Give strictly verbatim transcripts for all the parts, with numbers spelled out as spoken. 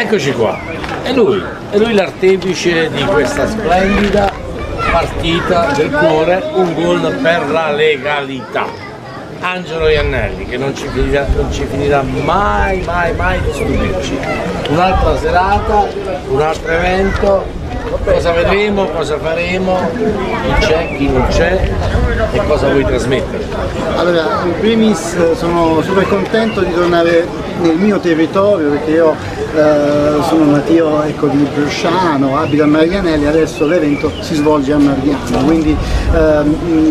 Eccoci qua, è lui, è lui l'artefice di questa splendida partita del cuore, un gol per la legalità. Angelo Iannelli, che non ci finirà, non ci finirà mai, mai, mai di stupirci. Un'altra serata, un altro evento, cosa vedremo, cosa faremo, chi c'è, chi non c'è e cosa vuoi trasmettere. Allora, in primis sono super contento di tornare nel mio territorio, perché io eh, sono nativo, ecco, di Bresciano, abito a Marianelli, adesso l'evento si svolge a Mariano, quindi eh,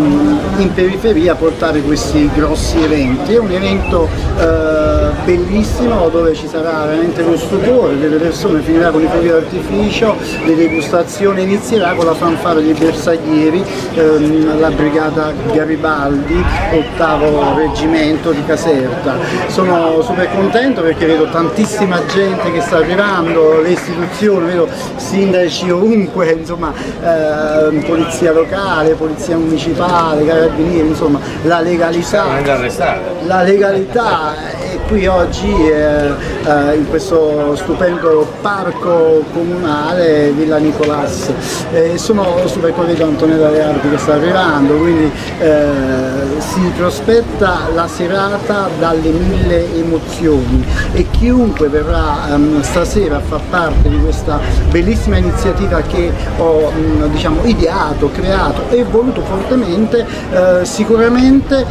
in periferia portare questi grossi eventi. È un evento eh, bellissimo dove ci sarà veramente lo stupore delle persone, finirà con i fuochi d'artificio, le degustazioni, inizierà con la fanfara dei bersaglieri, ehm, la brigata Garibaldi, ottavo reggimento di Caserta. Sono super contento perché vedo tantissima gente che sta arrivando, le istituzioni, vedo sindaci ovunque, insomma, eh, polizia locale, polizia municipale, carabinieri, insomma, la legalità. La legalità è qui oggi eh, eh, in questo stupendo parco comunale Villa Nicolas. Eh, sono super contento di Antonella Leardi che sta arrivando, quindi eh, si prospetta la serata dalle mille emozioni e chiunque verrà um, stasera a far parte di questa bellissima iniziativa che ho um, diciamo, ideato, creato e voluto fortemente, eh, sicuramente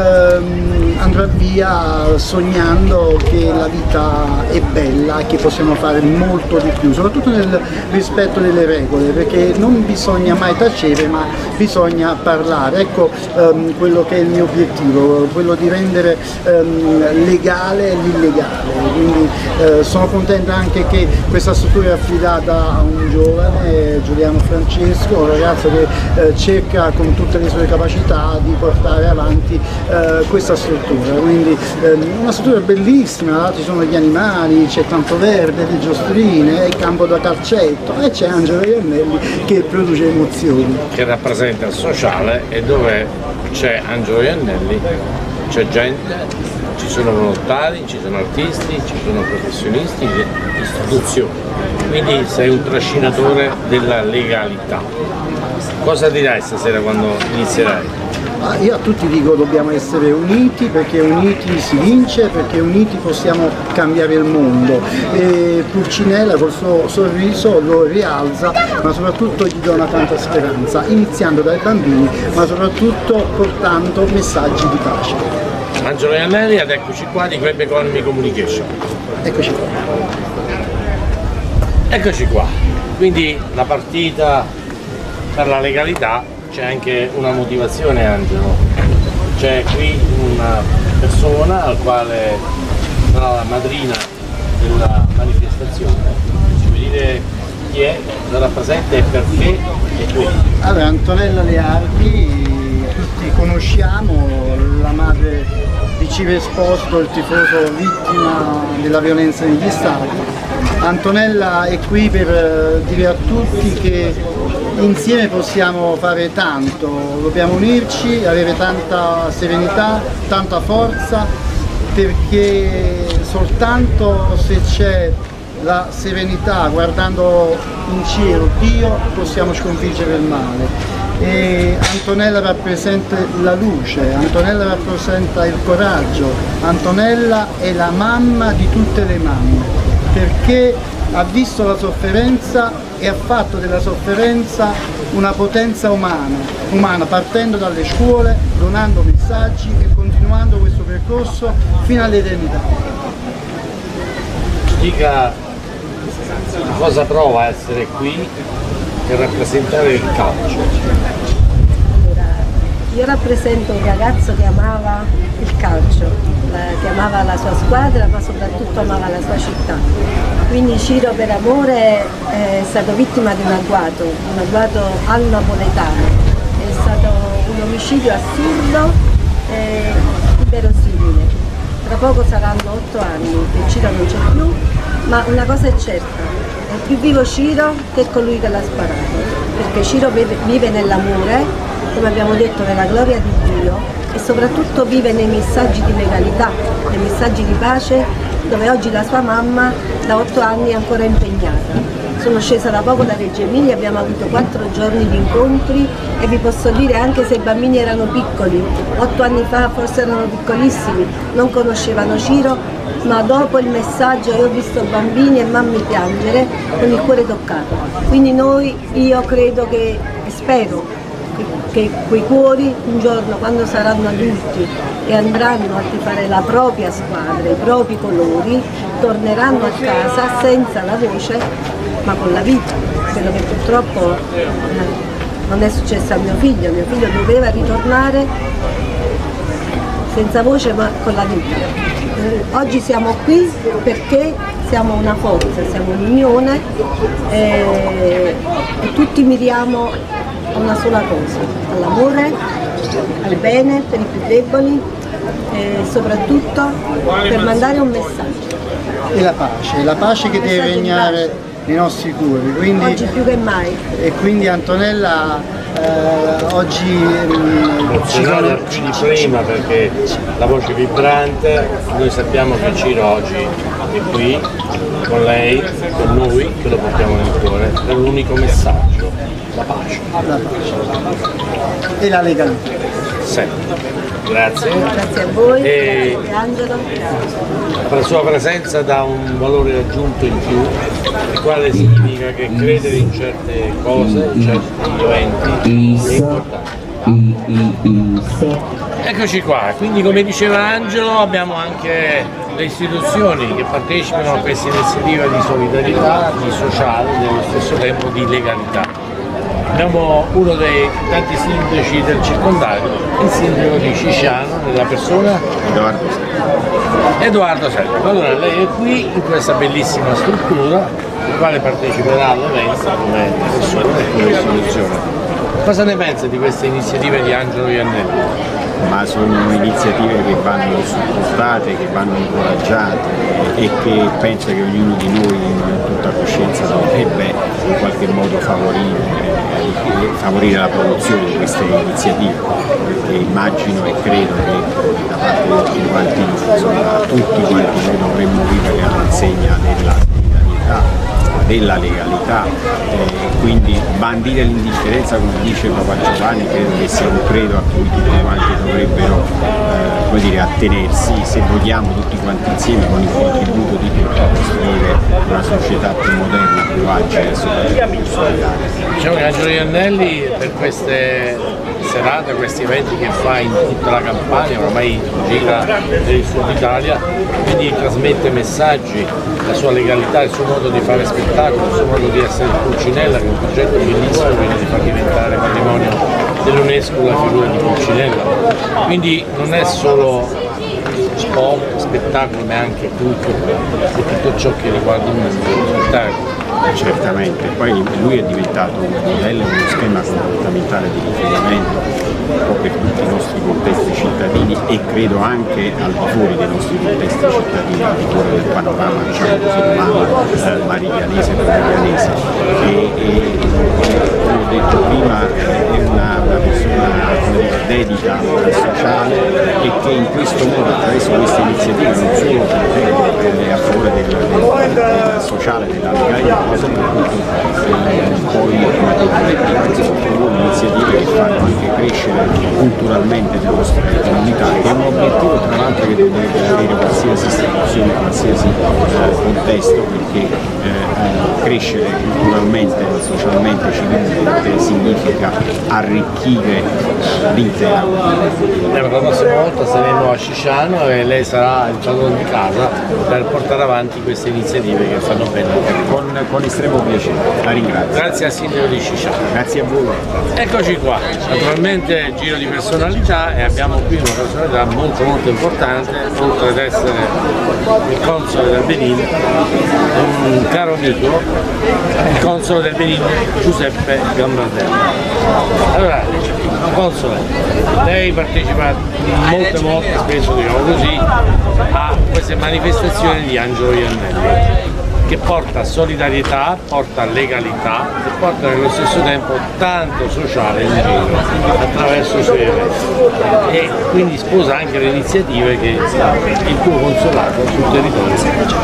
ehm, andrà via sognando che la vita è bella e che possiamo fare molto di più, soprattutto nel rispetto delle regole, perché non bisogna mai tacere ma bisogna parlare. Ecco ehm, quello che è il mio obiettivo, quello di rendere ehm, legale l'illegale, quindi eh, sono contenta anche che questa struttura è affidata a un giovane, Giuliano Francesco, un ragazzo che eh, cerca con tutte le sue capacità di portare avanti eh, questa struttura, quindi ehm, una struttura bellissima, ci sono gli animali, c'è tanto verde, le giostrine, il campo da calcetto e c'è Angelo Iannelli che produce emozioni. Che rappresenta il sociale e dove c'è Angelo Iannelli c'è gente, ci sono volontari, ci sono artisti, ci sono professionisti, istituzioni, quindi sei un trascinatore della legalità. Cosa dirai stasera quando inizierai? Io a tutti dico dobbiamo essere uniti, perché uniti si vince, perché uniti possiamo cambiare il mondo, e Pulcinella col suo sorriso lo rialza, ma soprattutto gli dona tanta speranza, iniziando dai bambini ma soprattutto portando messaggi di pace. Angelo Iannelli, ed eccoci qua di Web Economy Communication. Eccoci qua. Eccoci qua, quindi la partita per la legalità. C'è anche una motivazione, Angelo, c'è qui una persona al quale sarà la madrina della manifestazione, ci vuoi dire chi è, la rappresenta e perché è qui? Allora, Antonella Leardi, tutti conosciamo, la madre di Ciro Esposito, il tifoso vittima della violenza negli stadi. Antonella è qui per dire a tutti che insieme possiamo fare tanto, dobbiamo unirci, avere tanta serenità, tanta forza, perché soltanto se c'è la serenità guardando in cielo Dio possiamo sconfiggere il male. E Antonella rappresenta la luce, Antonella rappresenta il coraggio, Antonella è la mamma di tutte le mamme, perché ha visto la sofferenza e ha fatto della sofferenza una potenza umana, umana partendo dalle scuole, donando messaggi e continuando questo percorso fino all'eternità. Ci dica cosa prova a essere qui per rappresentare il calcio. Allora, io rappresento un ragazzo che amava il calcio, che amava la sua squadra ma soprattutto amava la sua città. Quindi Ciro per amore è stato vittima di un agguato, un agguato al napoletano. È stato un omicidio assurdo e inverosimile. Tra poco saranno otto anni che Ciro non c'è più, ma una cosa è certa, è più vivo Ciro che colui che l'ha sparato, perché Ciro vive nell'amore, come abbiamo detto, nella gloria di Dio, e soprattutto vive nei messaggi di legalità, nei messaggi di pace dove oggi la sua mamma da otto anni è ancora impegnata. Sono scesa da poco da Reggio Emilia, abbiamo avuto quattro giorni di incontri e vi posso dire, anche se i bambini erano piccoli, otto anni fa forse erano piccolissimi, non conoscevano Ciro, ma dopo il messaggio io ho visto bambini e mamme piangere con il cuore toccato. Quindi noi, io credo che, e spero che, che quei cuori un giorno, quando saranno adulti e andranno a tifare la propria squadra, i propri colori, torneranno a casa senza la voce ma con la vita. Quello che purtroppo eh, non è successo a mio figlio, mio figlio doveva ritornare senza voce ma con la vita. Eh, oggi siamo qui perché siamo una forza, siamo un'unione eh, e tutti miriamo a una sola cosa, all'amore, al bene per i più deboli e soprattutto per mandare un messaggio. E la pace, la pace che deve regnare nei nostri cuori, quindi, oggi più che mai. E quindi Antonella eh, oggi emozionata più di prima perché la voce vibrante, noi sappiamo che Ciro oggi è qui con lei, con noi, che lo portiamo nel cuore, è l'unico messaggio, la pace. La pace e la legalità. Sempre. Grazie. Grazie a voi, e grazie Angelo. La sua presenza dà un valore aggiunto in più, il quale significa che credere in certe cose, in certi eventi è importante. Eccoci qua, quindi come diceva Angelo abbiamo anche le istituzioni che partecipano a questa iniziativa di solidarietà, di sociale e nello stesso tempo di legalità. Abbiamo uno dei tanti sindaci del circondario, il sindaco di Scisciano, nella persona Edoardo Serra. Edoardo Serra. Allora lei è qui in questa bellissima struttura, il quale parteciperà all'evento come persona e come istituzione. Cosa ne pensa di queste iniziative di Angelo Iannelli? Ma sono iniziative che vanno supportate, che vanno incoraggiate e che penso che ognuno di noi in tutta coscienza dovrebbe in qualche modo favorire, favorire la promozione di queste iniziative, perché immagino e credo che da parte di tutti quanti noi, insomma, tutti quanti noi dovremmo vivere all'insegna della solidarietà, della legalità, eh, quindi bandire l'indifferenza, come dice Papa Giovanni, credo che sia un credo a cui tutti quanti dovrebbero eh, come dire, attenersi, se vogliamo tutti quanti insieme con il contributo di tutti a costruire una società più moderna, più agile e soprattutto più solidale. Diciamo che Angelo Iannelli per queste serate, questi eventi che fa in tutta la Campania, ormai gira per il sud Italia, quindi trasmette messaggi, la sua legalità, il suo modo di fare spettacolo, il suo modo di essere Pulcinella, che è un progetto bellissimo, quindi di far diventare patrimonio dell'UNESCO la figura di Pulcinella. Quindi non è solo sport, spettacolo, ma è anche cultura e tutto ciò che riguarda il mondo dello spettacolo. Certamente, poi lui è diventato un modello, uno schema comportamentale di riferimento un po' per tutti i nostri contesti cittadini e credo anche al di fuori dei nostri contesti cittadini, al di fuori del panorama, diciamo così, umano, eh, mariglianese e mariglianese. E, e come ho detto prima è una, una persona dedita al sociale e che in questo modo, attraverso queste iniziative, non solo per a favore del, del, del sociale, della legalità, ma soprattutto eh, poi come iniziative che fanno anche crescere culturalmente le nostre comunità, che è un obiettivo tra l'altro che dovrebbe avere qualsiasi istituzione, qualsiasi eh, contesto, perché eh, crescere culturalmente, socialmente, civilmente significa arricchire eh, l'intera comunità. La prossima volta saremo a Scisciano e lei sarà il padrone di casa per portare avanti queste iniziative che fanno bene anche a noi. Con, con estremo piacere, la ringrazio. Grazie al sindaco di Scisciano. Grazie a voi. Eccoci qua, naturalmente giro di personalità e abbiamo qui una personalità molto molto importante, oltre ad essere il console del Benin, un caro amico, il console del Benin Giuseppe Gambardelli. Allora, console, lei partecipa molte volte, spesso diciamo così, a queste manifestazioni di Angelo Iannelli. che porta solidarietà, porta legalità e porta nello stesso tempo tanto sociale in giro attraverso i suoi eventi, e quindi sposa anche le iniziative che il tuo consolato sul territorio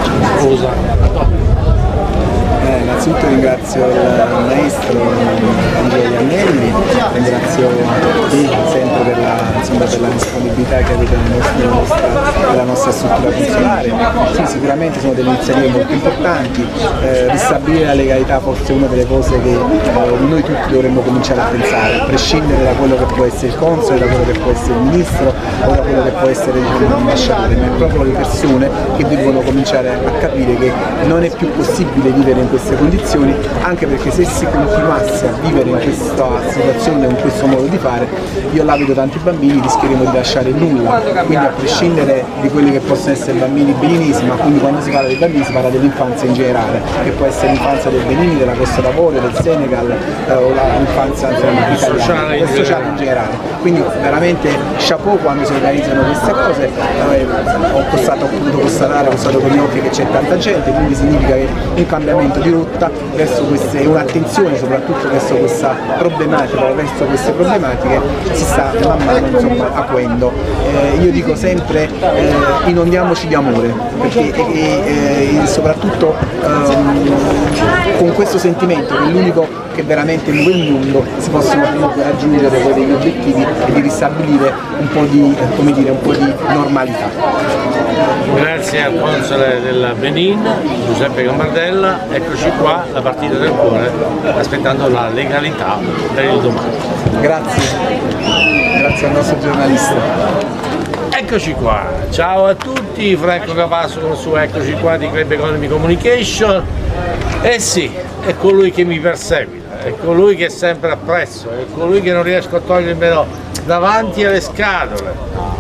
sposa. Eh, innanzitutto ringrazio il maestro Andrea Iannelli, ringrazio te sempre per la, insomma, per la disponibilità che avete nella nostra, nella nostra struttura consolare. Sì, sicuramente sono delle iniziative molto importanti, eh, ristabilire la legalità forse è una delle cose che eh, noi tutti dovremmo cominciare a pensare, a prescindere da quello che può essere il console, da quello che può essere il ministro o da quello che può essere l'ambasciatore, ma è proprio le persone che devono cominciare a capire che non è più possibile vivere in queste condizioni, anche perché se si continuasse a vivere in questa situazione, in questo modo di fare, io là vedo tanti bambini, rischieremo di lasciare nulla, quindi a prescindere di quelli che possono essere bambini beninesi, ma quindi quando si parla dei bambini si parla dell'infanzia in generale, che può essere l'infanzia del Benin, della Costa d'Avorio, del Senegal eh, o l'infanzia italiana, sociale il sociale in generale. Quindi veramente chapeau quando si organizzano queste cose, eh, ho, costato, ho potuto constatare, ho constatato con gli occhi che c'è tanta gente, quindi significa che un cambiamento di rotta verso queste, un'attenzione soprattutto verso questa problematica o verso queste problematiche si sta man mano insomma acuendo. Eh, io dico sempre eh, inondiamoci di amore, perché e, e, soprattutto ehm, con questo sentimento che è l'unico che veramente muove il mondo si possono comunque raggiungere poi degli obiettivi e di ristabilire un po' di, come dire, un po' di normalità. Grazie al console del Benin, Giuseppe Gambardella, eccoci qua, la partita del cuore, aspettando la legalità per il domani. Grazie, grazie al nostro giornalista. Eccoci qua, ciao a tutti, Franco Capasso su Eccoci qua di Club Economy Communication. Eh sì, è colui che mi perseguita, è colui che è sempre appresso, è colui che non riesco a togliermelo davanti alle scatole.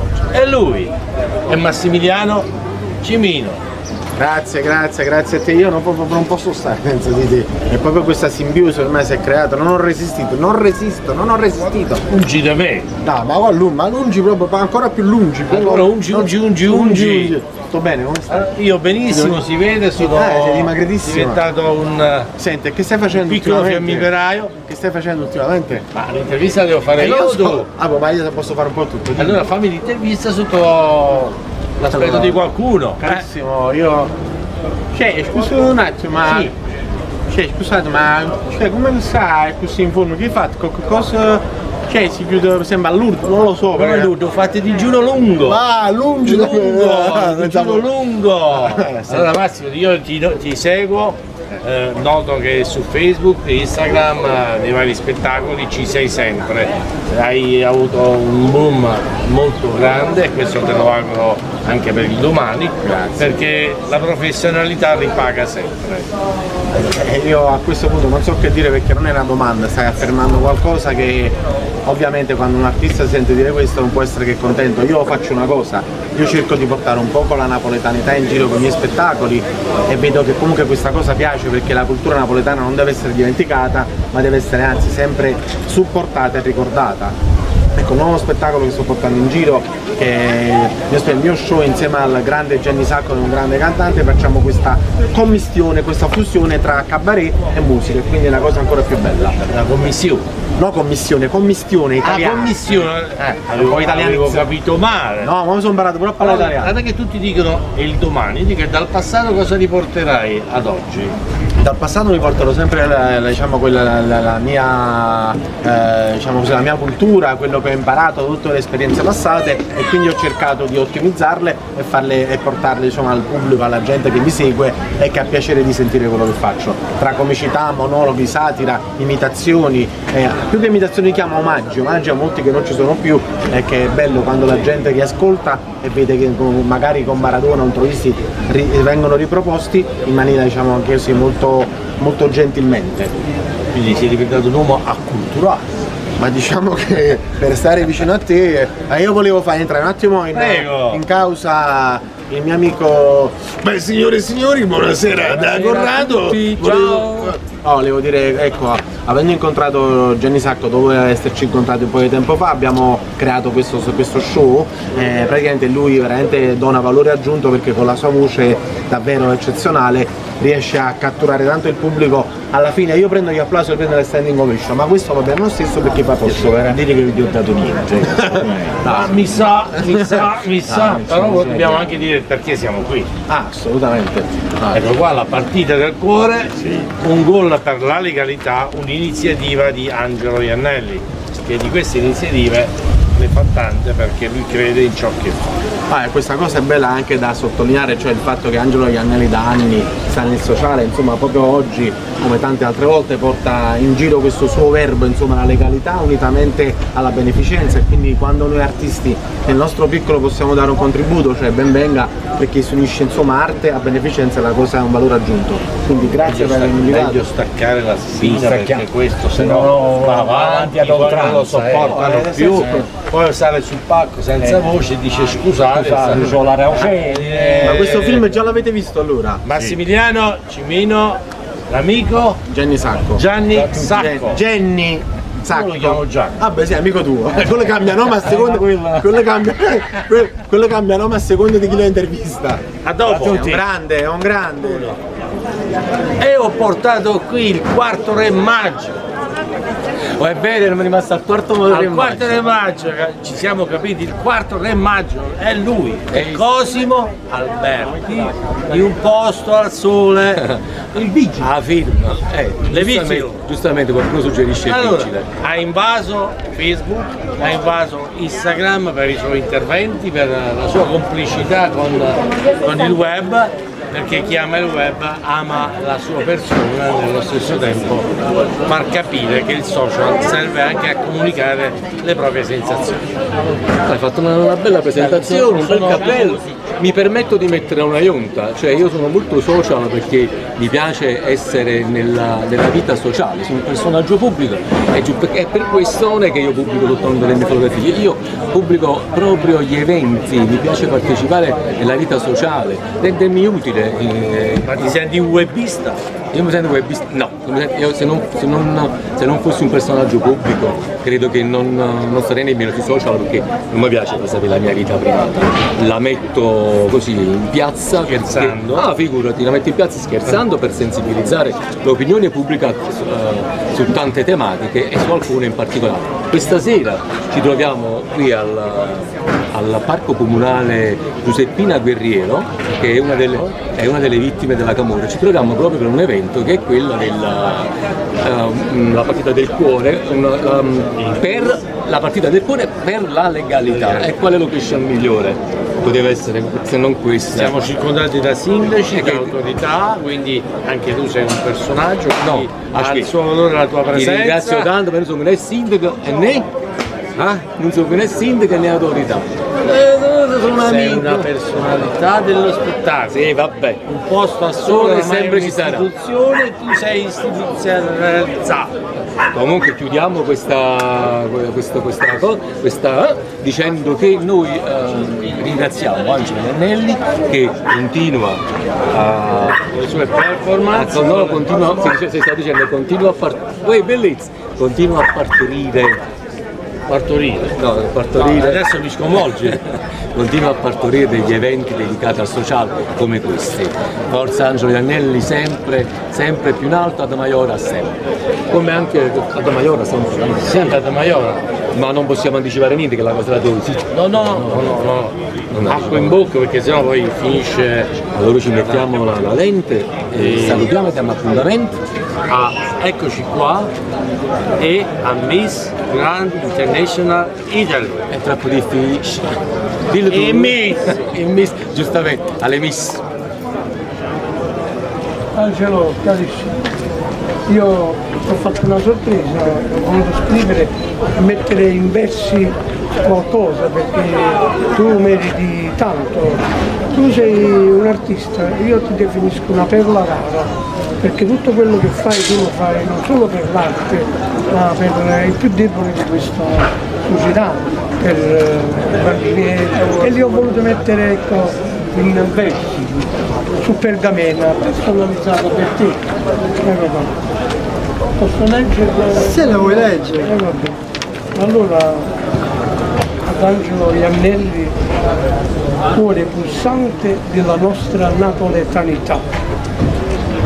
È lui, è Massimiliano Cimino. Grazie, grazie, grazie a te. Io non, proprio, non posso stare senza di te. È proprio questa simbiosi ormai si è creata. Non ho resistito, non resisto, non ho resistito. Ungi da me. No, ma guarda, ma lungi proprio, ancora più lungi. Ancora ungi, ungi, ungi, ungi. Sto bene, come stai? Io benissimo, si vede, sono eh, sei dimagritissimo. diventato un Senti, che stai facendo piccolo fiammiferaio. Che stai facendo ultimamente? Ma l'intervista la devo fare eh, io o so. Ah, ma io posso fare un po' tutto. Allora fammi l'intervista sotto l'aspetto allora, di qualcuno. Carissimo, eh? io... Cioè, scusa un attimo, ma... Sì. Cioè, scusate, ma... Cioè, come sai così in fondo? Che hai fatto? Cosa... Cioè, si chiude, sembra a Lourdes, non lo so. Come Lourdes, ho fatto digiuno lungo. Ah, lungo! Lungo! Digiuno lungo! Allora Massimo, io ti, ti seguo. Eh, noto che su Facebook e Instagram eh, nei vari spettacoli ci sei sempre, hai avuto un boom molto grande e questo te lo auguro anche per il domani. Grazie. Perché la professionalità ripaga sempre. Eh, io a questo punto non so che dire perché non è una domanda, stai affermando qualcosa che ovviamente quando un artista sente dire questo non può essere che contento. Io faccio una cosa, io cerco di portare un po' con la napoletanità in giro con i miei spettacoli e vedo che comunque questa cosa piace perché la cultura napoletana non deve essere dimenticata ma deve essere anzi sempre supportata e ricordata. Ecco, il nuovo spettacolo che sto portando in giro, che è il mio show insieme al grande Gianni Sacco, un grande cantante, facciamo questa commistione, questa fusione tra cabaret e musica, e quindi è una cosa ancora più bella. La commissione? No, commissione, commistione italiana. Ah, commissione? Eh, avevo, avevo capito male. No, ma mi sono imparato pure a parlare allora, italiano. Guarda che tutti dicono e il domani, dico dal passato cosa riporterai ad oggi? Dal passato mi porterò sempre la, la, diciamo, quella, la, la, la, mia, eh, diciamo così, la mia cultura, quello che ho imparato, tutte le esperienze passate e quindi ho cercato di ottimizzarle e, farle, e portarle diciamo, al pubblico, alla gente che mi segue e che ha piacere di sentire quello che faccio. Tra comicità, monologhi, satira, imitazioni, eh, più che imitazioni chiamo omaggi, omaggi a molti che non ci sono più e che è bello quando la gente che ascolta e vede che magari con Maradona o Troisi ri, vengono riproposti in maniera diciamo anche così molto molto gentilmente. Quindi sei diventato un uomo acculturato. Ma diciamo che per stare vicino a te eh, io volevo fare entrare un attimo in, in causa il mio amico. Beh signore e signori, buonasera da Corrado. Volevo... Ciao. No, volevo dire, ecco, avendo incontrato Gianni Sacco dopo esserci incontrati un po' di tempo fa, abbiamo creato questo, questo show, eh, praticamente lui veramente dona valore aggiunto perché con la sua voce davvero eccezionale riesce a catturare tanto il pubblico, alla fine io prendo gli applausi e prendo le standing ovation, ma questo va bene lo stesso perché fa Posso piacere. garantire che non ti ho dato niente. Ma mi sa, mi sa, mi sa, però dobbiamo anche dire perché siamo qui. Ah, assolutamente. Ah, Ecco qua la partita del cuore, un gol per la legalità, un'iniziativa di Angelo Iannelli, che di queste iniziative ne fa tante perché lui crede in ciò che fa. Ah, e questa cosa è bella anche da sottolineare, cioè il fatto che Angelo Iannelli da anni sta nel sociale, insomma proprio oggi, come tante altre volte, porta in giro questo suo verbo, insomma la legalità unitamente alla beneficenza, e quindi quando noi artisti nel nostro piccolo possiamo dare un contributo, cioè ben venga, perché si unisce insomma arte a beneficenza, la cosa è un valore aggiunto. Quindi grazie per avermi invitato. Meglio staccare la spina stacchiamo. perché questo se no, no va avanti ad poi non oltranza, lo sopportano eh. più, Eh, poi sale sul palco senza Eh. voce e dice scusate, Scusate, sta- c'ho la raucena. Eh, Ma questo film già l'avete visto allora? Massimiliano Cimino, l'amico Gianni Sacco. Gianni Sacco. Jenny Sacco. Io lo chiamo Gianni. Ah beh sì, amico tuo. Quello cambia nome a seconda. Quello cambia, quello- quello cambia nome a seconda di chi lo intervista. A dopo. È un grande, è un grande. E ho portato qui il quarto re maggio. Oh, è vero, non mi è rimasto al quarto modo Al quarto re maggio, ci siamo capiti, il quarto re maggio è lui, è Cosimo Alberti, di Un posto al sole, il vigile. Ah, firma. Eh, Le giustamente, vigili. giustamente qualcuno suggerisce il Allora, vigile. ha invaso Facebook, ha invaso Instagram per i suoi interventi, per la sua complicità con, con il web, perché chi ama il web ama la sua persona e nello stesso tempo far capire che il social serve anche a comunicare le proprie sensazioni. Hai fatto una, una bella presentazione, un bel cappello. Mi permetto di mettere una ionta, cioè io sono molto social perché mi piace essere nella, nella vita sociale, sono un personaggio pubblico e giu- è per questo che io pubblico tutte le mie fotografie. Io pubblico proprio gli eventi, mi piace partecipare nella vita sociale, rendermi utile. eh, Ma ti senti un webista? Io mi sento webista, no, io mi sento- io se, non, se, non, se non fossi un personaggio pubblico credo che non, non sarei nemmeno sui social perché non mi piace passare la mia vita privata, la metto così in piazza, Scherzando? perché- ah figurati, la metto in piazza scherzando per sensibilizzare l'opinione pubblica eh, su tante tematiche e su alcune in particolare. Questa sera ci troviamo qui al, al Parco Comunale Giuseppina Guerriero, che è una delle, è una delle vittime della Camorra. Ci troviamo proprio per un evento che è quello della uh, la partita del cuore, una, um, per la partita del cuore per la legalità. E quale location migliore poteva essere se non questa? Siamo circondati da sindaci, Eh, da che- autorità, quindi anche tu sei un personaggio, No, quindi ha il aspetta. suo valore la tua Ti presenza. ringrazio tanto, ma non sono né sindaco e né ah, non sono né sindaco né autorità. Eh, sono un Sei amico. una personalità dello spettacolo. Sì, vabbè. Un posto a Solo sole e ormai sempre è ci sarà. un'istituzione, tu sei istituzionalizzato. Comunque chiudiamo questa, questa, questa, cosa- questa, dicendo che noi eh, ringraziamo Angelo Iannelli che continua a, Le sue performance. a no, continua, si, si sta dicendo continua a partorire, bellezza, continua a partorire Partorire. no, No, partorire adesso mi sconvolge. continua a partorire degli eventi dedicati al sociale come questi. Forza Angelo Iannelli sempre, sempre più in alto, ad Maiora sempre. Come anche ad Maiora sempre. Sempre a Maiora. Ma non possiamo anticipare niente che la cosa la dodici. No, no, no, no, no. Non Acqua in bocca perché sennò poi finisce. Allora ci mettiamo la, la lente e salutiamo e diamo appuntamento. Ah, eccoci qua e a Miss Grand International Italy. È troppo difficile. Dillo tu. E Miss. E Miss, giustamente, alle Miss. Angelo, carissimo, io ti ho fatto una sorpresa, ho voluto scrivere e mettere in versi qualcosa perché tu meriti tanto. Tu sei un artista, io ti definisco una perla rara, perché tutto quello che fai tu lo fai non solo per l'arte, ma per i più deboli di questa società, per eh, i bambini. E li ho voluto mettere ecco, in versi, su pergamena, personalizzata per te. Ecco qua. Posso leggerlo? Se la vuoi leggere. Eh, vabbè. Allora, ad Angelo Iannelli, cuore pulsante della nostra napoletanità.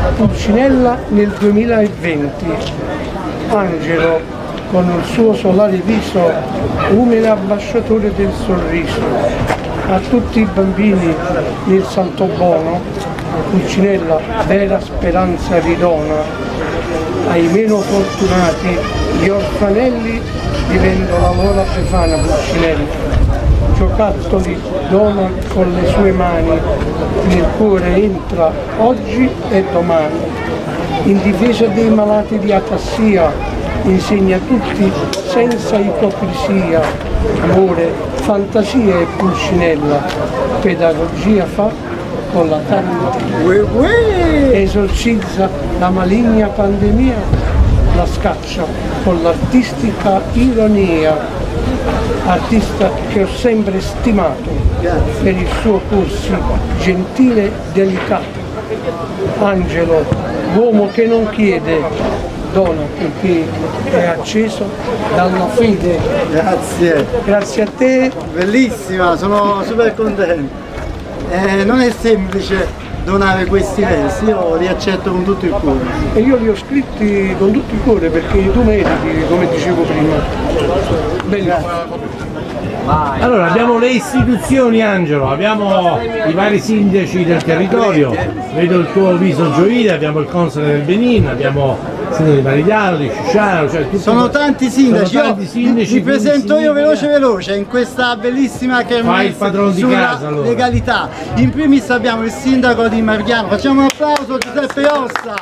Pulcinella nel duemilaventi. Angelo, con il suo solare viso, umile ambasciatore del sorriso. A tutti i bambini nel Santobono, Pulcinella vera speranza ridona. Ai meno fortunati, gli orfanelli, vivendo la loro Befana Pulcinella. Giocattoli dona con le sue mani, nel cuore entra oggi e domani. In difesa dei malati di atassia, insegna a tutti senza ipocrisia, amore, fantasia e Pulcinella, pedagogia fa con la tarda, esorcizza la maligna pandemia, la scaccia con l'artistica ironia, artista che ho sempre stimato per il suo corso gentile e delicato. Angelo, uomo che non chiede, dona perché è acceso dalla fede. Grazie. Grazie a te. Bellissima, sono super contento. Eh, non è semplice donare questi versi, io li accetto con tutto il cuore. E io li ho scritti con tutto il cuore perché tu meriti, come dicevo prima. Bene. Allora abbiamo le istituzioni, Angelo, abbiamo i vari sindaci del territorio, vedo il tuo viso gioire, abbiamo il console del Benin, abbiamo il sindaco di Marigliano, di Sciusciano, cioè tutti sono tanti sindaci, sono tanti sindaci, mi presento io veloce veloce in questa bellissima kermesse sulla casa, allora. legalità. In primis abbiamo il sindaco di Marigliano, facciamo un applauso a Giuseppe Ossa.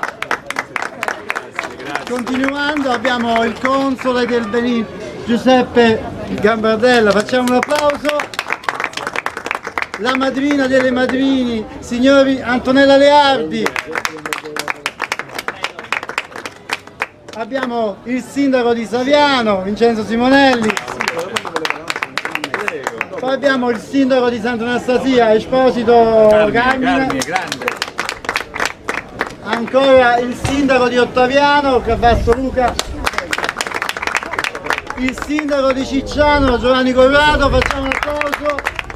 Continuando abbiamo il console del Benin, Giuseppe Gambardella, facciamo un applauso. La madrina delle madrini, signori Antonella Leardi. Abbiamo il sindaco di Saviano, Vincenzo Simonelli. Poi abbiamo il sindaco di Sant'Anastasia, Esposito Carmine. Ancora il sindaco di Ottaviano, Cavasso Luca. Il sindaco di Cicciano, Giovanni Corrado, facciamo un applauso.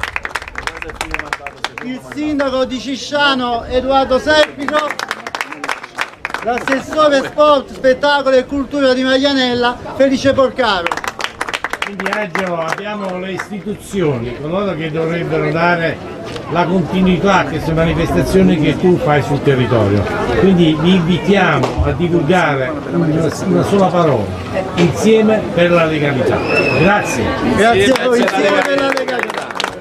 Il sindaco di Cisciano, Edoardo Serpico. L'assessore sport, spettacolo e cultura di Marianella, Felice Porcaro. Quindi Angelo abbiamo le istituzioni, coloro che dovrebbero dare la continuità a queste manifestazioni che tu fai sul territorio. Quindi vi invitiamo a divulgare una, una sola parola, insieme per la legalità. Grazie. Grazie a voi, insieme per la legalità.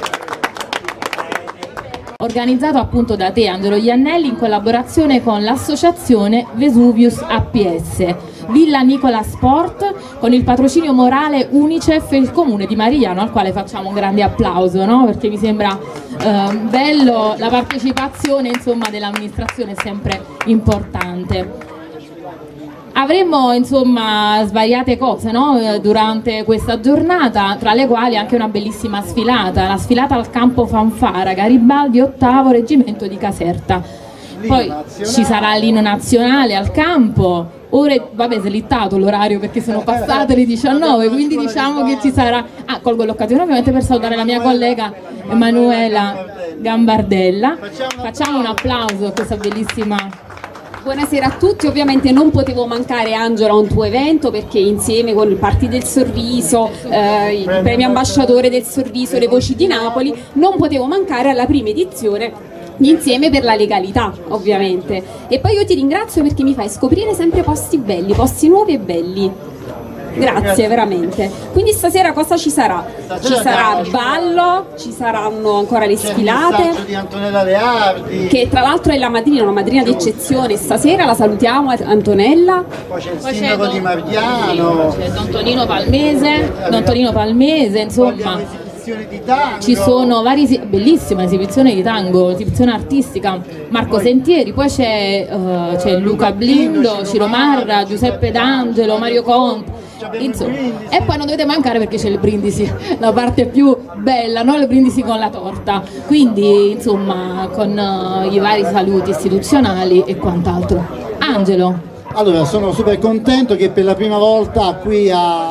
Organizzato appunto da te, Angelo Iannelli, in collaborazione con l'associazione Vesuvius A P S, Villa Nicola Sport, con il patrocinio morale Unicef e il comune di Marigliano, al quale facciamo un grande applauso, no? Perché mi sembra eh, bello, la partecipazione insomma dell'amministrazione è sempre importante. Avremo insomma svariate cose, no? Durante questa giornata, tra le quali anche una bellissima sfilata, la sfilata al campo Fanfara, Garibaldi ottavo reggimento di Caserta. Poi ci sarà l'inno nazionale al campo, ore, vabbè, slittato l'orario perché sono passate le diciannove, quindi diciamo che ci sarà, ah, colgo l'occasione ovviamente per salutare la mia collega Emanuela Gambardella, facciamo un applauso a questa bellissima. Buonasera a tutti, ovviamente non potevo mancare Angelo a un tuo evento perché insieme con il Party del Sorriso, eh, il premio ambasciatore del Sorriso, le voci di Napoli, non potevo mancare alla prima edizione di Insieme per la legalità, ovviamente. E poi io ti ringrazio perché mi fai scoprire sempre posti belli, posti nuovi e belli. Grazie, veramente. Quindi stasera cosa ci sarà? Ci sarà ballo, ci saranno ancora le sfilate. Il di Antonella Leardi, che tra l'altro è la madrina, una madrina d'eccezione. Stasera la salutiamo, Antonella. Poi c'è il sindaco di Marigliano, c'è Don Tonino Palmese, Don Tonino Palmese, insomma. Ci sono varie, bellissima esibizione di tango, esibizione artistica, Marco Sentieri, poi c'è uh, Luca Blindo, Ciro Marra, Giuseppe D'Angelo, Mario Conte, insomma. E poi non dovete mancare perché c'è il brindisi, la parte più bella, no? Il brindisi con la torta, quindi insomma con uh, i vari saluti istituzionali e quant'altro. Angelo. Allora, sono super contento che per la prima volta qui a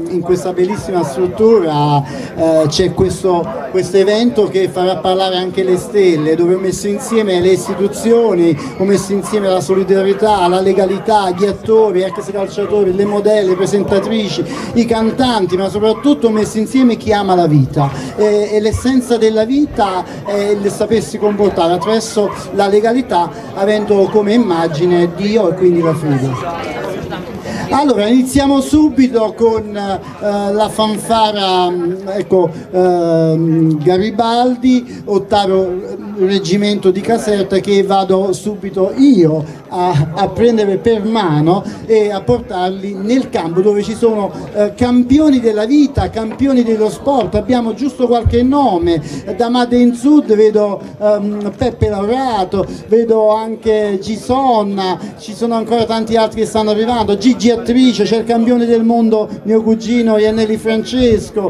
in questa bellissima struttura eh, c'è questo, questo evento che farà parlare anche le stelle, dove ho messo insieme le istituzioni, ho messo insieme la solidarietà, la legalità, gli attori, ex calciatori, le modelle, le presentatrici, i cantanti, ma soprattutto ho messo insieme chi ama la vita e, e l'essenza della vita è il sapersi comportare attraverso la legalità, avendo come immagine Dio e quindi la fede. Allora, iniziamo subito con eh, la fanfara, ecco, eh, Garibaldi, ottavo reggimento di Caserta, che vado subito io a, a prendere per mano e a portarli nel campo dove ci sono eh, campioni della vita, campioni dello sport. Abbiamo giusto qualche nome, da Made in Sud vedo ehm, Peppe Laurato, vedo anche Gisonna, ci sono ancora tanti altri che stanno arrivando, Gigi Attrice, c'è il campione del mondo mio cugino Iannelli Francesco,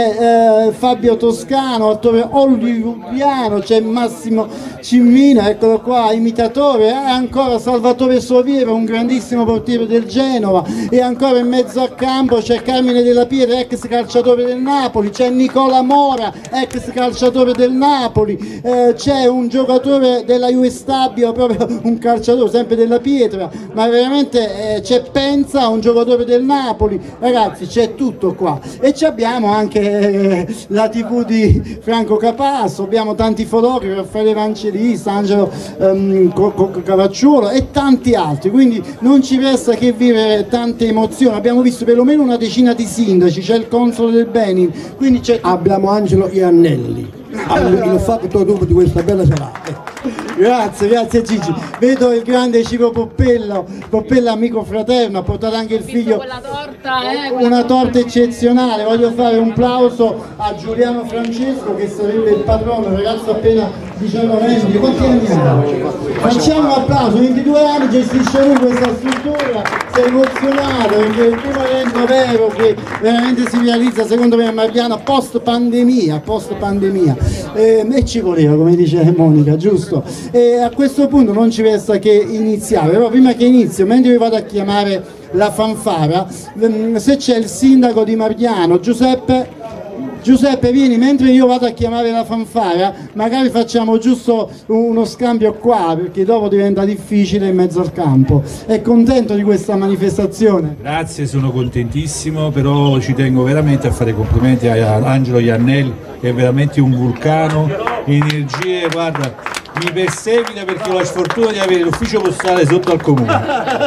c'è eh, Fabio Toscano, attore hollywoodiano, c'è Massimo Cimmino, eccolo qua, imitatore, e ancora Salvatore Soviero, un grandissimo portiere del Genova, e ancora in mezzo al campo c'è Carmine Della Pietra, ex calciatore del Napoli, c'è Nicola Mora, ex calciatore del Napoli, eh, c'è un giocatore della Juve Stabio, proprio un calciatore sempre della Pietra, ma veramente eh, c'è Penza, un giocatore del Napoli, ragazzi, c'è tutto qua. E ci abbiamo anche eh, la tivù di Franco Capasso, abbiamo tanti fotografi, Raffaele Evangelista, Angelo ehm, Caracciolo e tanti altri, quindi non ci resta che vivere tante emozioni. Abbiamo visto perlomeno una decina di sindaci, c'è il console del Benin, quindi c'è... Abbiamo Angelo Iannelli, il fatto dopo di questa bella serata. Grazie, grazie Gigi. Vedo il grande Ciro Poppello, Poppella amico fraterno, ha portato anche il figlio torta, eh, una torta eccezionale. Voglio fare un plauso a Giuliano Francesco, che sarebbe il patrono, un ragazzo appena diciannove anni. Quanti anni ha? Facciamo un applauso, ventidue anni, gestisce lui questa struttura, si è emozionato perché è il primo evento vero che veramente si realizza secondo me a Marviano post pandemia, post pandemia. Eh, e ci voleva, come dice Monica, giusto? E a questo punto non ci resta che iniziare, però prima che inizio, mentre vi vado a chiamare la fanfara, se c'è il sindaco di Marviano, Giuseppe, Giuseppe vieni, mentre io vado a chiamare la fanfara, magari facciamo giusto uno scambio qua, perché dopo diventa difficile in mezzo al campo. È contento di questa manifestazione? Grazie, sono contentissimo, però ci tengo veramente a fare complimenti a Angelo Iannelli, che è veramente un vulcano, energie, guarda, mi perseguita perché ho la sfortuna di avere l'ufficio postale sotto al comune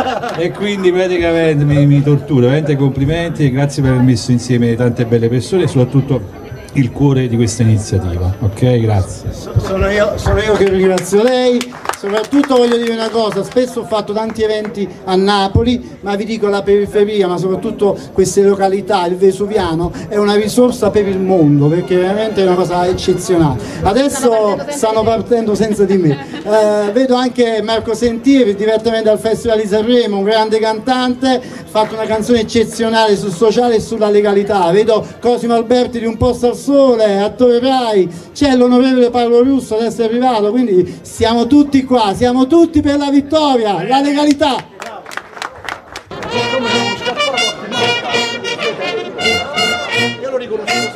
e quindi praticamente mi, mi tortura. Veramente complimenti e grazie per aver messo insieme tante belle persone e soprattutto il cuore di questa iniziativa. Ok, grazie. Sono io, sono io che ringrazio lei. Soprattutto voglio dire una cosa, spesso ho fatto tanti eventi a Napoli, ma vi dico la periferia, ma soprattutto queste località, il Vesuviano, è una risorsa per il mondo, perché veramente è una cosa eccezionale. Adesso stanno partendo senza di me. Eh, vedo anche Marco Sentieri, direttamente dal Festival di Sanremo, un grande cantante, ha fatto una canzone eccezionale sul sociale e sulla legalità. Vedo Cosimo Alberti di Un Posto al Sole, attore Rai, c'è l'onorevole Paolo Russo, adesso è arrivato, quindi siamo tutti qua, siamo tutti per la vittoria, la legalità. Io lo riconosco.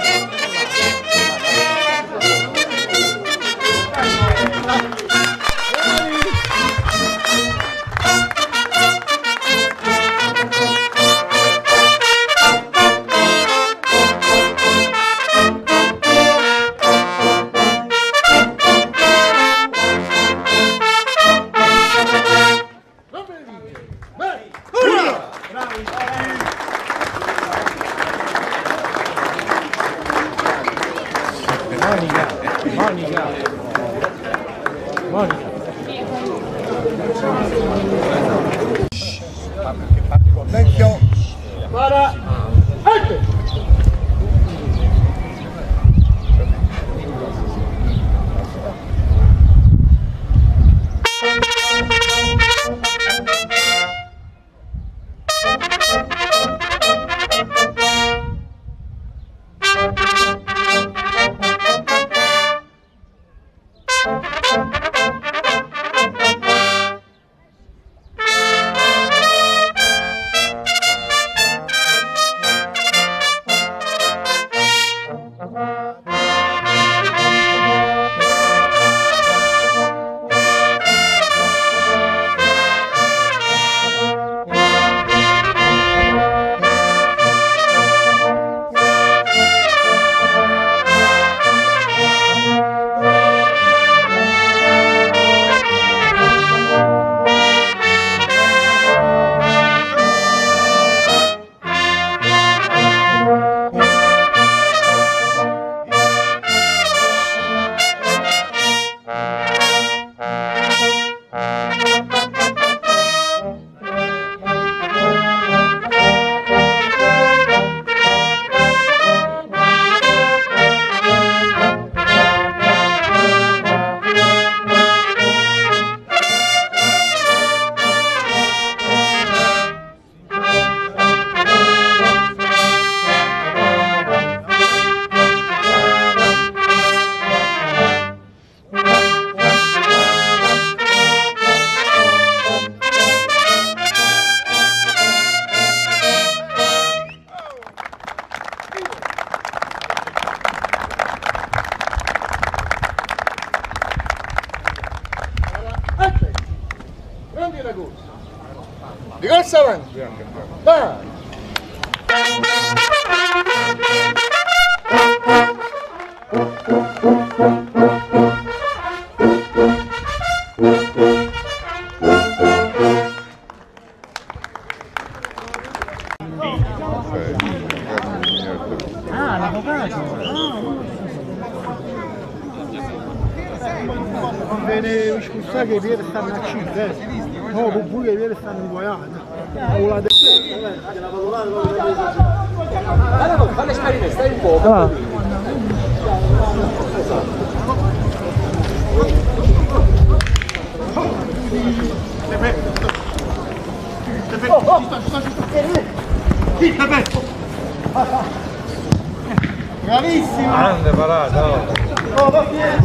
Monica, Monica, Monica. Vecchio. Para. Ecco. passa avanti! Vai! Ah, l'avvocato! Non viene scusate che viene stanno a cinque, eh? No, pure che viene stanno in guaiana. Allora, fammi sparire, stai un po'. Ah. Oh, oh. Bravissimo! Grande parata! Oh. Oh, va bene!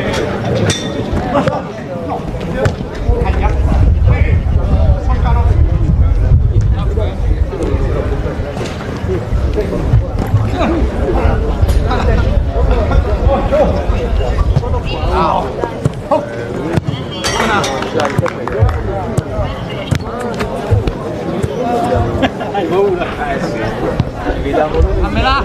Hai paura? Eh sì. Fammela!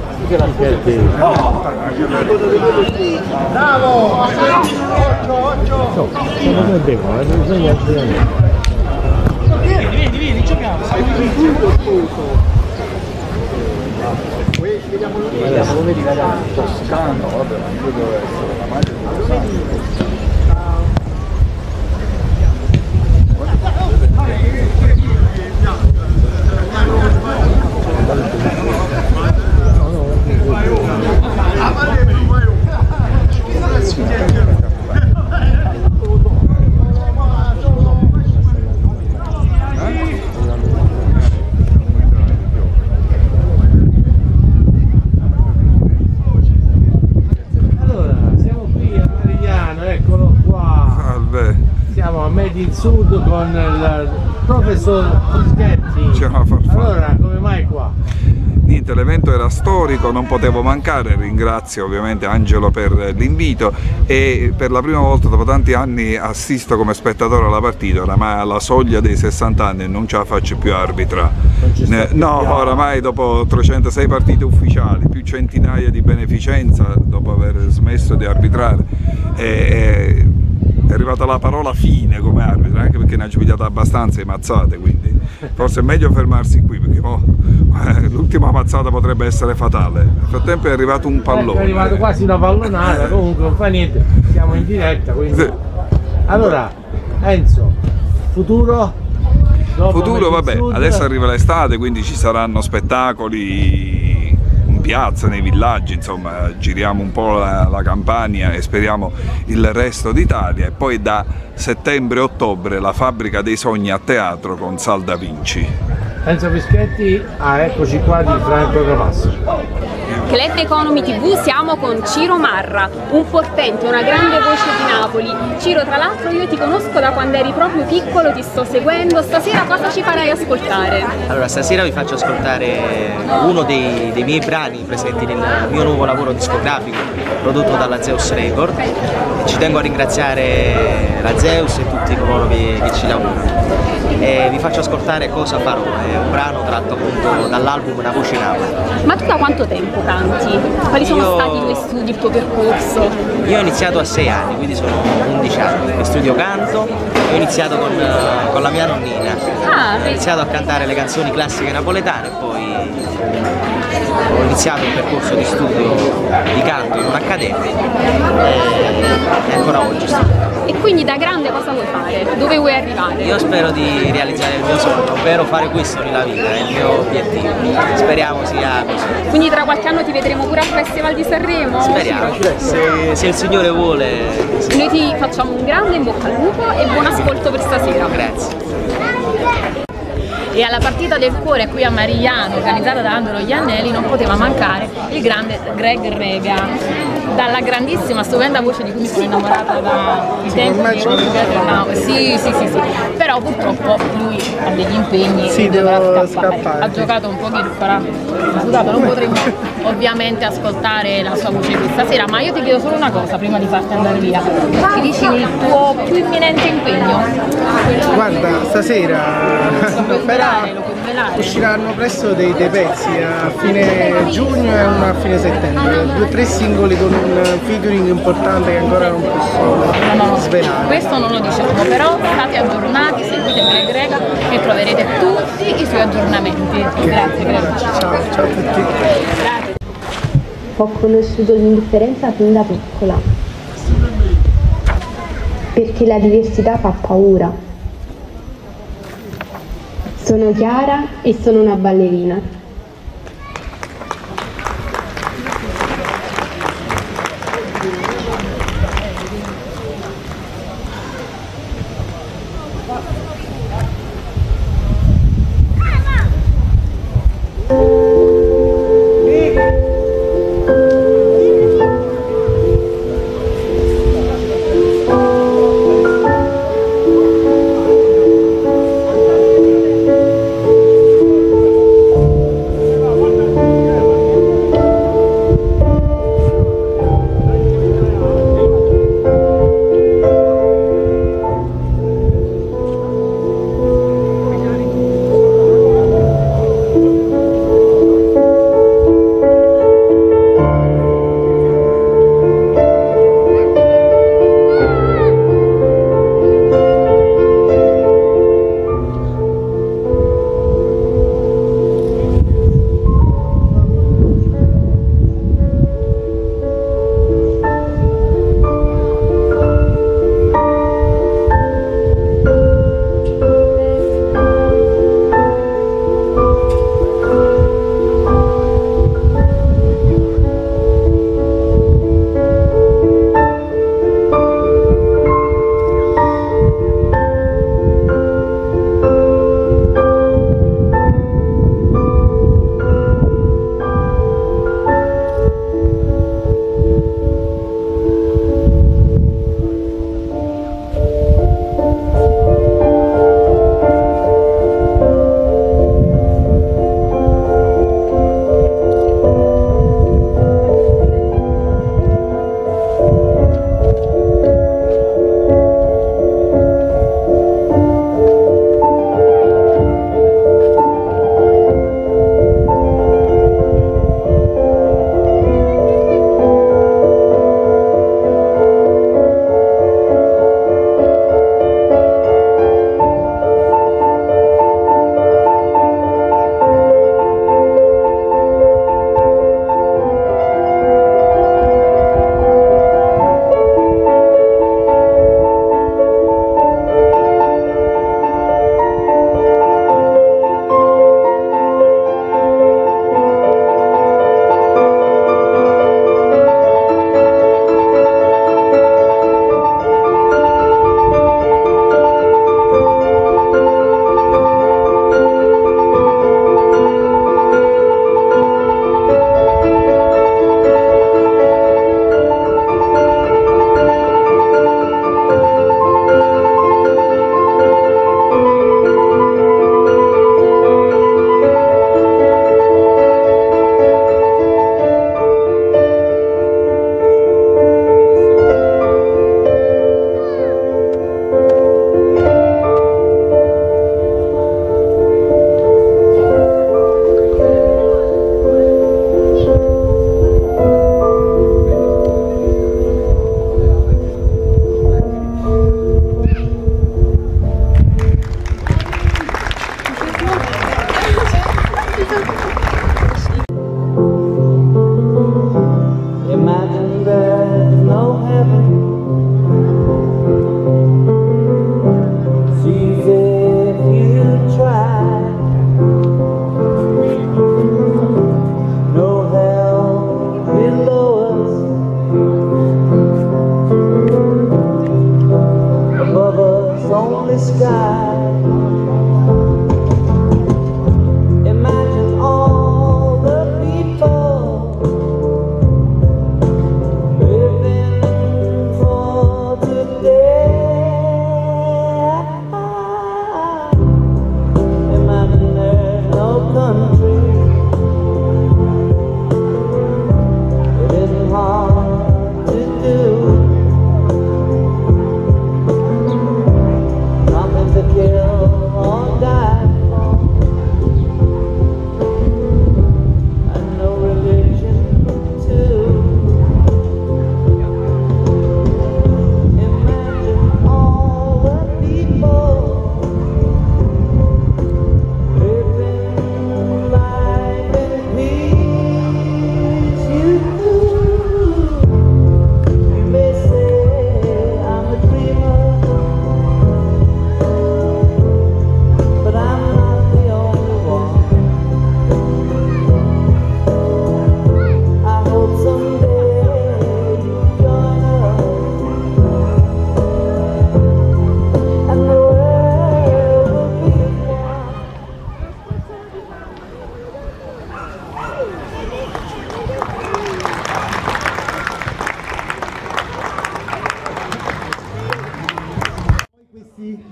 Bravo! occhio, occhio! Vieni, vieni, vieni, giochiamo! Vediamo lo vedi ragazzi, toscano, vabbè, non credo essere la madre di in Sud con il professor Fischetti. Allora, come mai qua? Niente, l'evento era storico, non potevo mancare, ringrazio ovviamente Angelo per l'invito e per la prima volta dopo tanti anni assisto come spettatore alla partita, oramai alla soglia dei sessanta anni non ce la faccio più arbitra. No, oramai dopo trecentosei partite ufficiali, più centinaia di beneficenza, dopo aver smesso di arbitrare, e, è arrivata la parola fine come arbitro, anche perché ne ha pigliate abbastanza di mazzate, quindi forse è meglio fermarsi qui perché oh, l'ultima mazzata potrebbe essere fatale. Nel frattempo è arrivato un pallone. È arrivato quasi una pallonata, comunque non fa niente, siamo in diretta, quindi... Sì. Allora, Enzo, futuro? Dopo futuro, vabbè, adesso arriva l'estate, quindi ci saranno spettacoli in piazza, nei villaggi, insomma giriamo un po' la, la Campania e speriamo il resto d'Italia, e poi da settembre-ottobre la Fabbrica dei Sogni a teatro con Sal da Vinci. Enzo Fischetti, ah, eccoci qua di Franco Capasso. Club Economy tivù siamo con Ciro Marra, un portento, una grande voce di Napoli. Ciro, tra l'altro io ti conosco da quando eri proprio piccolo, ti sto seguendo, stasera cosa ci farai ascoltare? Allora, stasera vi faccio ascoltare uno dei, dei miei brani presenti nel mio nuovo lavoro discografico prodotto dalla Zeus Record. Ci tengo a ringraziare la Zeus e tutti coloro che, che ci lavorano. E vi faccio ascoltare Cosa farò, è un brano tratto appunto dall'album Una voce Napoli. Ma tu da quanto tempo canti? Quali sono Io... stati i tuoi studi, il tuo percorso? Io ho iniziato a sei anni, quindi sono undici anni che studio canto, e ho iniziato con, uh, con la mia nonnina. Ah, ho iniziato a cantare le canzoni classiche napoletane e poi ho iniziato un percorso di studio di canto in un'accademia e, e ancora oggi sto. E quindi da grande cosa vuoi fare? Dove vuoi arrivare? Io spero di realizzare il mio sogno, ovvero fare questo nella vita, è il mio obiettivo. Speriamo sia così. Quindi tra qualche anno ti vedremo pure al Festival di Sanremo? Speriamo, se, se il Signore vuole. Sì. Noi ti facciamo un grande in bocca al lupo e buon ascolto per stasera. Grazie. E alla partita del cuore qui a Marigliano, organizzata da Angelo Iannelli, non poteva mancare il grande Greg Rega. dalla grandissima, stupenda voce di cui mi sono innamorata da i tempi di sì, sì, sì, sì, però purtroppo lui ha degli impegni sì, e dovrà scappare. scappare. Ha giocato un pochino, farà scusato, non potremmo ovviamente ascoltare la sua voce questa sera, ma io ti chiedo solo una cosa prima di farti andare via. Ci dici il tuo più imminente impegno? Guarda, stasera però usciranno presto dei, dei pezzi a fine giugno e uno a fine settembre, due o tre singoli con un featuring importante che ancora non posso no, no, svelare. Questo non lo diciamo, però state aggiornati, seguite Greg Grega e troverete tutti i suoi aggiornamenti. Okay. Grazie, Greg. Ciao, ciao a tutti. Grazie. Ho conosciuto l'indifferenza fin da piccola, perché la diversità fa paura. Sono Chiara e sono una ballerina.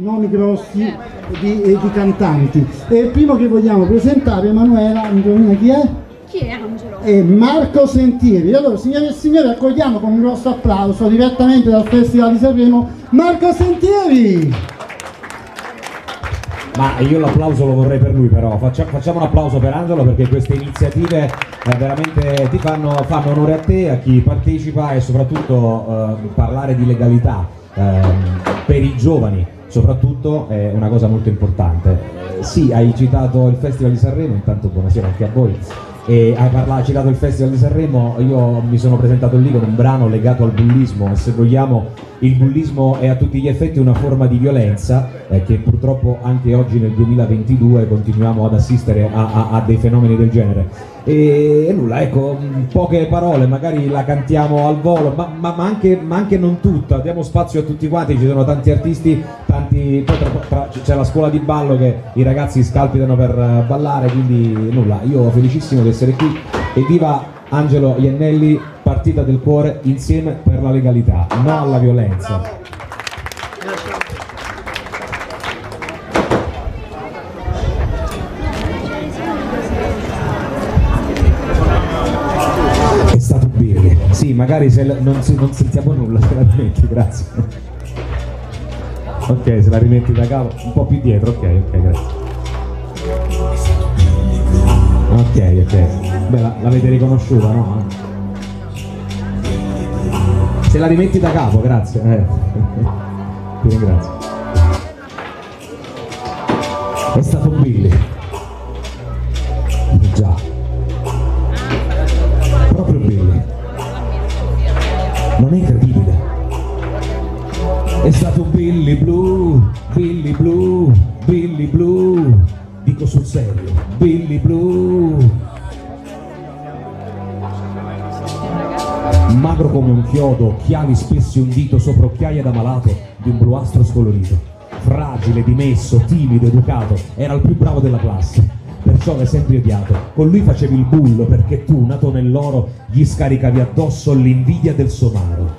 nomi grossi di, eh, di cantanti. E il primo che vogliamo presentare, Emanuela, indovina chi è? Chi è Angelo? È Marco Sentieri. Allora, signore e signori, accogliamo con un grosso applauso direttamente dal Festival di Sanremo Marco Sentieri. Ma io l'applauso lo vorrei per lui, però Faccia, facciamo un applauso per Angelo, perché queste iniziative eh, veramente ti fanno, fanno onore a te, a chi partecipa, e soprattutto eh, parlare di legalità eh, per i giovani soprattutto è una cosa molto importante. Eh, sì, hai citato il Festival di Sanremo, intanto buonasera anche a voi. E hai parlato, citato il Festival di Sanremo, io mi sono presentato lì con un brano legato al bullismo, e se vogliamo il bullismo è a tutti gli effetti una forma di violenza eh, che purtroppo anche oggi nel duemilaventidue continuiamo ad assistere a, a, a dei fenomeni del genere. E, e nulla, ecco, poche parole, magari la cantiamo al volo, ma, ma, ma, anche, ma anche non tutta, diamo spazio a tutti quanti, ci sono tanti artisti, tanti, poi tra, tra, c'è la scuola di ballo che i ragazzi scalpitano per ballare, quindi nulla, io felicissimo di essere qui. Evviva Angelo Iannelli, partita del cuore, insieme per la legalità, no alla violenza. È stato bene. Sì, magari se la, non, non sentiamo nulla, se la rimetti, grazie. Ok, se la rimetti da capo, un po' più dietro, ok, ok, grazie. Ok, ok. Beh, l'avete riconosciuta, no? Se la rimetti da capo, grazie. Eh. Ti ringrazio. È stato Billy. Già. Proprio Billy. Non è incredibile. È stato Billy Blue, Billy Blue, Billy Blue. Dico sul serio, Billy Blue. Magro come un chiodo, occhiali spessi, un dito sopra occhiaie da malato di un bluastro scolorito. Fragile, dimesso, timido, educato, era il più bravo della classe, perciò l'hai sempre odiato. Con lui facevi il bullo perché tu, nato nell'oro, gli scaricavi addosso l'invidia del somaro.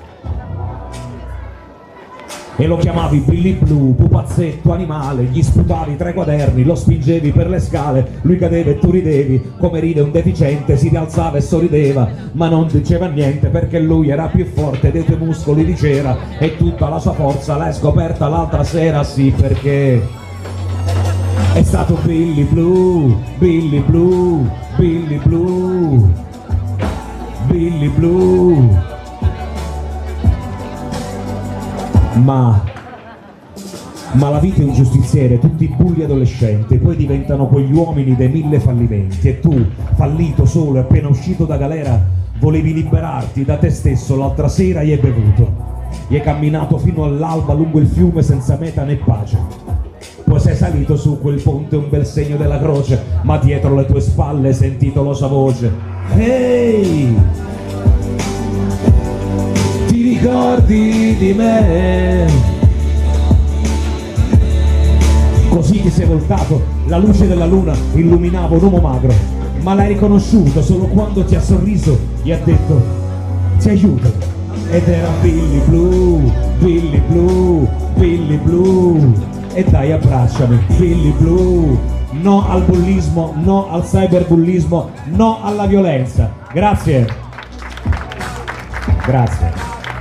E lo chiamavi Billy Blue, pupazzetto animale, gli sputavi tre quaderni, lo spingevi per le scale, lui cadeva e tu ridevi, come ride un deficiente, si rialzava e sorrideva, ma non diceva niente perché lui era più forte dei tuoi muscoli di cera, e tutta la sua forza l'hai scoperta l'altra sera, sì, perché è stato Billy Blue, Billy Blue, Billy Blue, Billy Blue. Ma, ma la vita è un giustiziere, tutti i bulli adolescenti, poi diventano quegli uomini dei mille fallimenti, e tu, fallito solo e appena uscito da galera, volevi liberarti da te stesso. L'altra sera hai bevuto, hai camminato fino all'alba lungo il fiume senza meta né pace, poi sei salito su quel ponte, un bel segno della croce, ma dietro le tue spalle hai sentito la sua voce. Ehi! Ricordi di me? Così ti sei voltato, la luce della luna illuminava un uomo magro, ma l'hai riconosciuto solo quando ti ha sorriso e ha detto ti aiuto. Ed era Billy Blue, Billy Blue, Billy Blue. E dai, abbracciami, Billy Blue. No al bullismo, no al cyberbullismo, no alla violenza. Grazie. Grazie.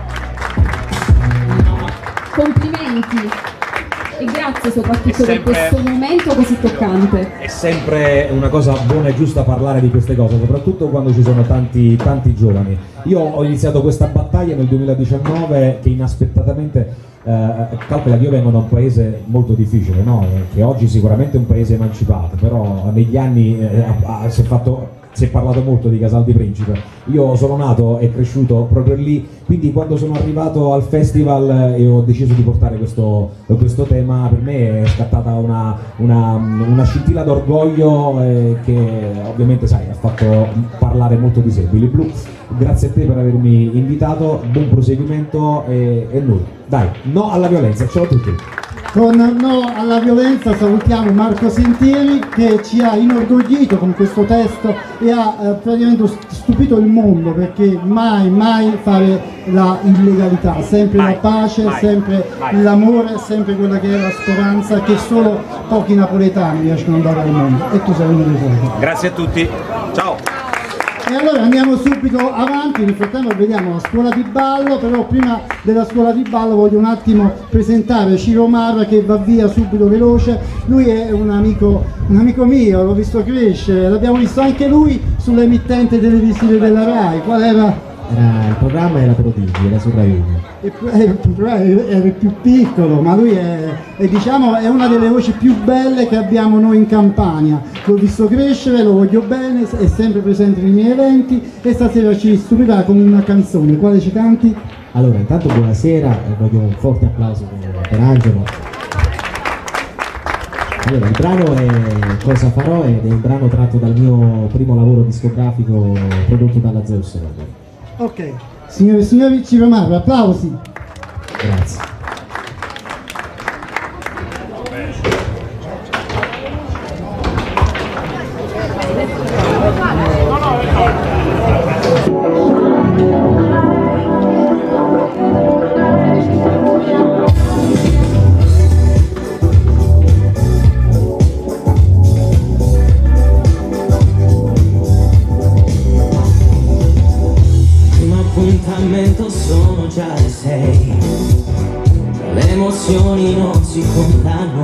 Complimenti e grazie soprattutto sempre, per questo momento così toccante. È sempre una cosa buona e giusta parlare di queste cose, soprattutto quando ci sono tanti, tanti giovani. Io ho iniziato questa battaglia nel duemiladiciannove che inaspettatamente, eh, calcola che io vengo da un paese molto difficile, no? Che oggi sicuramente è un paese emancipato, però negli anni eh, si è fatto... Si è parlato molto di Casal di Principe. Io sono nato e cresciuto proprio lì, quindi quando sono arrivato al festival e ho deciso di portare questo, questo tema, per me è scattata una, una, una scintilla d'orgoglio eh, che ovviamente sai, ha fatto parlare molto di sé. Billy Blue, grazie a te per avermi invitato, buon proseguimento e, e noi. Dai, no alla violenza, ciao a tutti. Con No alla violenza salutiamo Marco Sentieri che ci ha inorgoglito con questo testo e ha eh, praticamente stupito il mondo, perché mai, mai fare la illegalità, sempre mai, la pace, mai, sempre l'amore, sempre quella che è la speranza che solo pochi napoletani riescono a dare al mondo, e tu sei uno dei suoi. Grazie a tutti, ciao! E allora andiamo subito avanti, nel frattempo vediamo la scuola di ballo, però prima della scuola di ballo voglio un attimo presentare Ciro Marra, che va via subito veloce. Lui è un amico, un amico mio, l'ho visto crescere, l'abbiamo visto anche lui sull'emittente televisiva della RAI. Qual era? Era, il programma era Prodigi, era su Rai uno. Il programma era il più piccolo, ma lui è, è, diciamo, è una delle voci più belle che abbiamo noi in Campania. L'ho visto crescere, lo voglio bene, è sempre presente nei miei eventi e stasera ci stupirà con una canzone. Quale ci canti? Allora, intanto buonasera e voglio un forte applauso per, per Angelo. Allora, il brano è Cosa farò ed è un brano tratto dal mio primo lavoro discografico prodotto dalla Zeus Records. Ok, signore e signori, Ciro Marra, applausi. Grazie. Sono già le sei, le emozioni non si contano,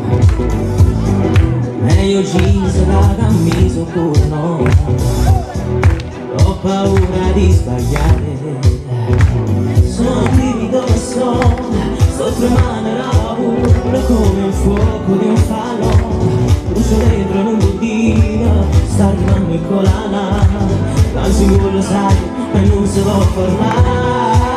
meglio jeans e la camicia oppure no, ho paura di sbagliare, sono timido e so, sto tremando la paura come il fuoco di un falò, brucio dentro in un budino, sta arrivando in collana, non sicuro sai, e non si può fermare.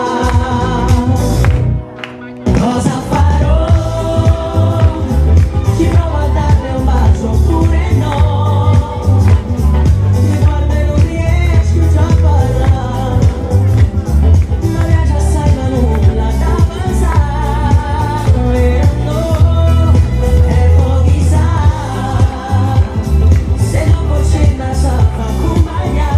Cosa farò? Ci provo a darle un bacio oppure no? Mi guarda e non riesco già a parlare, non riesco a sapere nulla da pensare, no, e poi chissà se dopo cena saprà accompagnare.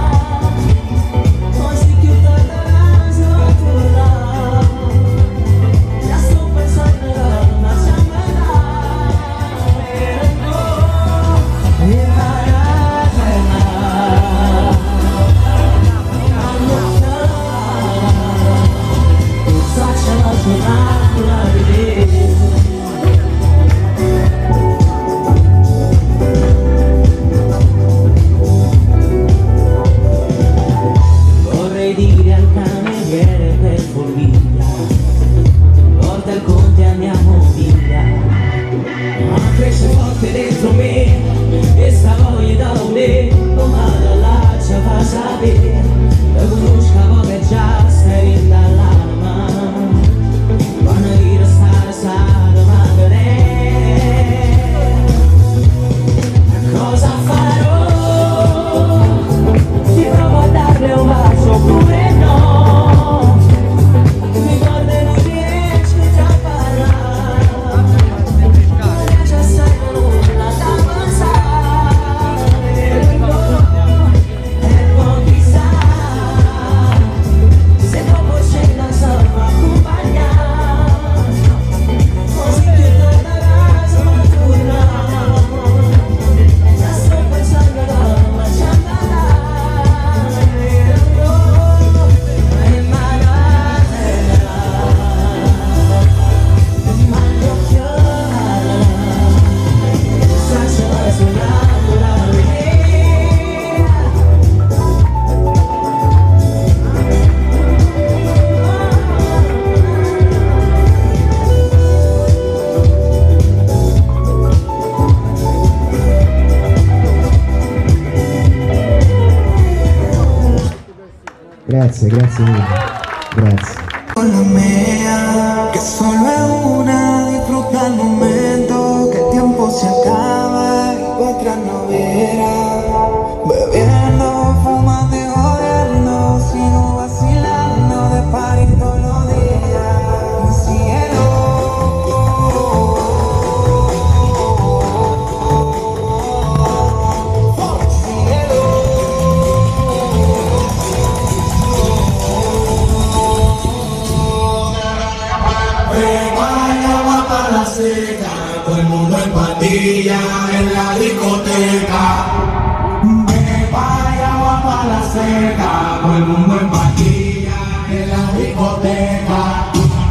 Vorrei dire al cameriere per follia, porta il conte e andiamo via, ma cresce forte dentro me questa voglia da voler, ma dall'accia fa sapere, la conoscavo che già stai in dall'anima, quando io stare stare magari. Cosa farò? Ti provo a darle un bacio oppure no? Mi guarda e non riesco già a parlare, non riesco a sapere nulla da pensare, e poi chissà se dopo cena saprà accompagnare, così che torna a casa ma torna, già sto pensando a mangiare. Grazie, grazie mille. Grazie. Con la mía, que solo es una, disfruta el momento, que el tiempo se acaba y para atrás no verá. Bebiendo, fumando y jodiendo, sigo vacilando de party todos los días. Mi cielo, seca, todo el mundo en pandilla en la discoteca. Vaya agua para la seca, todo el mundo en pandilla en la discoteca.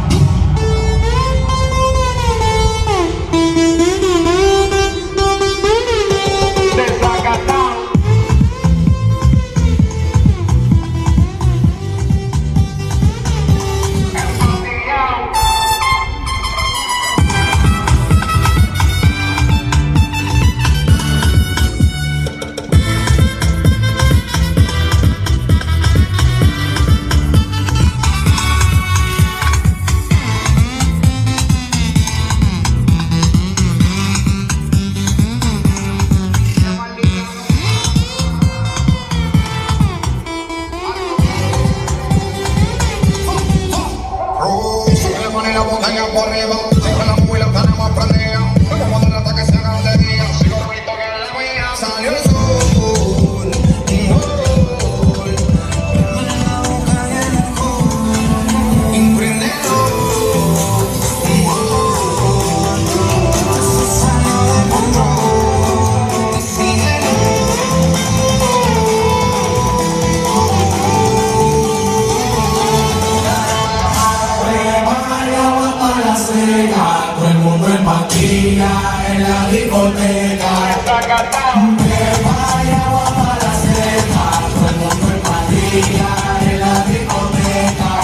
Todo el mundo en pandilla en la discoteca. Me vaya agua para la seca, todo el mundo en pandilla en la discoteca.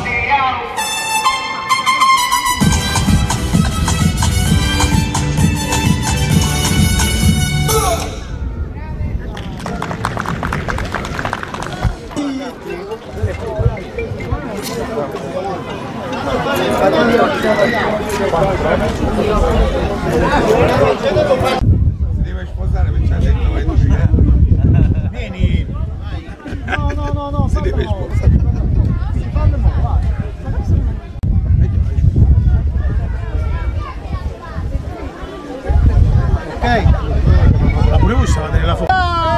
Si deve sposare perché ha detto vai tu ciclare. Vieni! No, no, no, no, si deve sposare. Ok. Ma pure voi stavate nella foto.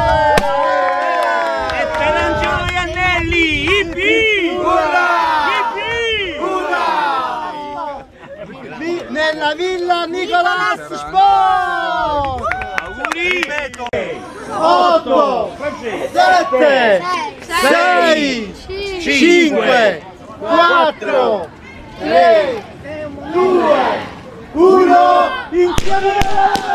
E per Angelo Iannelli, ippi! Nella villa Nicolas Sport! otto, sette, sei, cinque, quattro, tre, due, uno, insieme!